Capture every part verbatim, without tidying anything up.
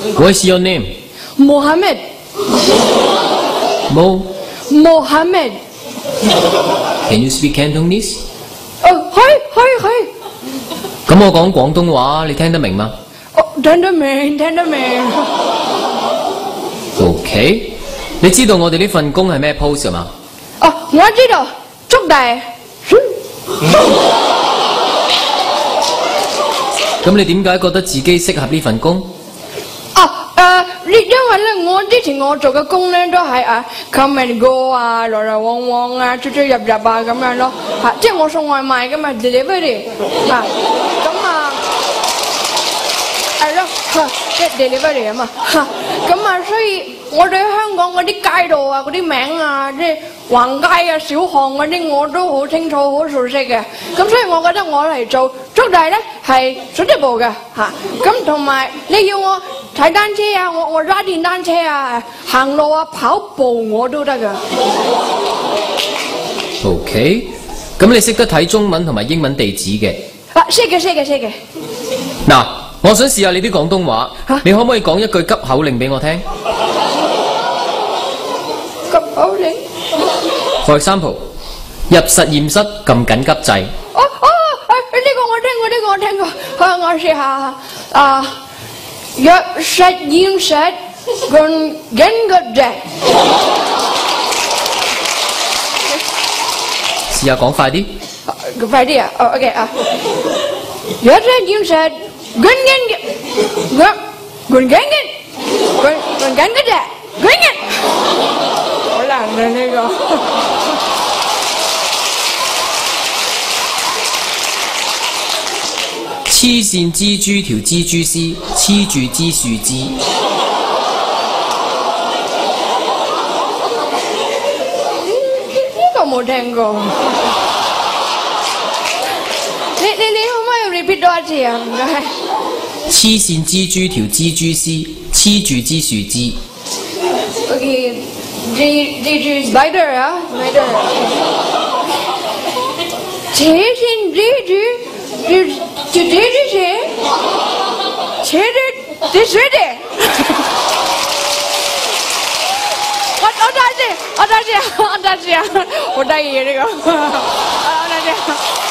What's your name? Mohammed. Mo. Mohammed. Can you speak Cantonese? 哦，可以可以可以。 咁我講廣東話，你聽得明嗎？ 哦，聽得明，聽得明。 OK， 你知道我哋呢份工係咩 post 嘛？ 哦，我知道，速遞。 咁你點解覺得自己適合呢份工？ 哦，誒，因為咧，我之前我做嘅工咧都係啊 come and go 啊，來來往往啊，出出入入啊咁樣咯，嚇，即係我送外賣嘅嘛 delivery 啊，咁啊。係咯，即係 delivery 啊嘛，咁啊，所以我對香港嗰啲街道啊、嗰啲名啊、即係橫街啊、小巷嗰啲，我都好清楚、好熟悉嘅。咁所以我覺得我嚟做速遞咧係水一步嘅嚇。咁同埋你要我踩單車啊，我我揸電單車啊、行路啊、跑步我都得㗎。 OK， 咁你識得睇中文同埋英文地址嘅？ 啊，識嘅，識嘅，識嘅。 嗱。我想試下你啲廣東話，你可唔可以講一句急口令俾我聽？ 急口令 For example， 入實驗室撳緊急掣。 哦哦，呢個我聽過，呢個我聽過。好，我試下啊，入實驗室撳緊急掣。 試下講快啲。 快啲啊！哦 ，OK 啊，入實驗室。滾緊嘅，滾滾緊嘅，滾滾緊嘅啫，滾緊。好難啊呢個。 黐線蜘蛛條蜘蛛絲，黐住支樹枝。 呢個冇聽過。你你你可唔可以 repeat 多一次啊？唔該。 黐線蜘蛛條蜘蛛絲，黐住支樹枝。 OK， 蜘蜘蛛 spider 啊 ，spider。黐線蜘蛛，就就蜘蛛絲，黐住啲水的。我我再次，我再次，我再次，好得意呢個，我再次。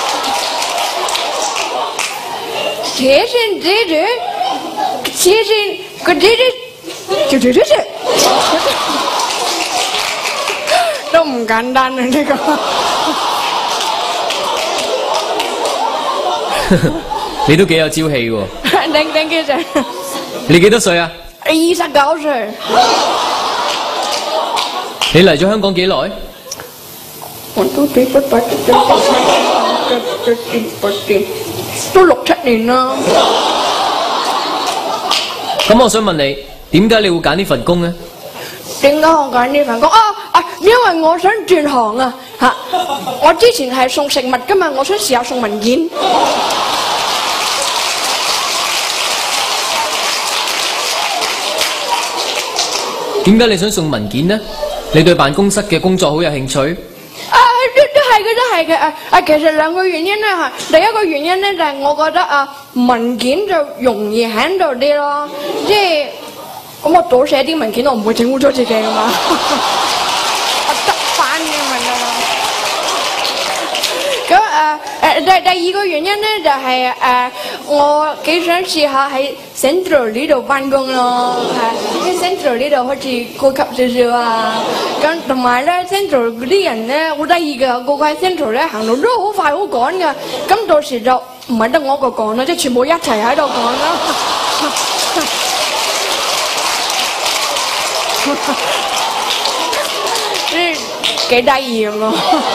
黐線蜘蛛，黐線個蜘蛛，就就就就，都唔簡單啊呢個。 你都幾有朝氣喎。 thank thank you sir。 你幾多歲啊？ 二十九歲。 你嚟咗香港幾耐？ 我都幾不不都六七年啦。 咁我想問你，點解你會揀呢份工呢？ 點解我揀呢份工？啊啊，因為我想轉行啊嚇！我之前係送食物㗎嘛，我想試下送文件。 點解你想送文件呢？你對辦公室嘅工作好有興趣？ 啊，都都係嘅，都係嘅。啊啊，其實兩個原因咧嚇。第一個原因咧就係我覺得啊，文件就容易 handle 啲咯。即係咁，我倒寫啲文件，我唔會整污糟自己㗎嘛。我得翻嘅嘛得啦。咁誒誒，第第二個原因咧就係誒，我幾想試下喺 Central 呢度翻工咯，係，因為 Central 呢度好似高級少少啊。咁同埋咧 Central 嗰啲人咧好得意㗎，個個喺 Central 咧行路都好快好趕㗎。咁到時就唔係得我一個趕啦，即係全部一齊喺度趕啦。即幾得意咁咯。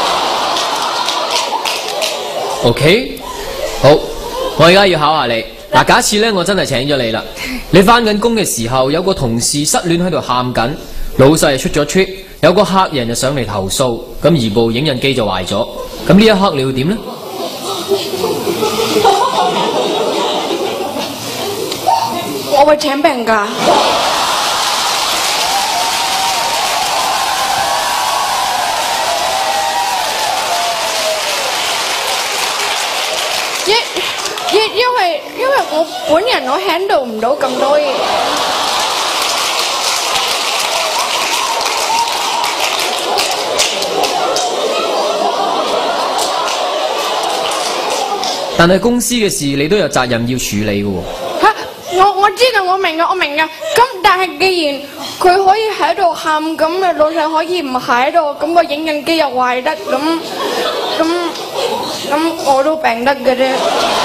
OK， 好，我而家要考下你。嗱，假設咧我真係請咗你啦，你翻緊工嘅時候，有個同事失戀喺度喊緊，老細出咗 trip， 有個客人就上嚟投訴，咁而部影印機就壞咗，咁呢一刻你會點呢？ 我會請病假。因因因為因為我本人我 handle 唔到咁多嘢。 但係公司嘅事你都有責任要處理嘅喎。 嚇！我我知道，我明噶，我明噶。咁但係既然佢可以喺度喊，咁嘅老細可以唔喺度，咁個影印機又壞得，咁咁咁我都病得嘅啫。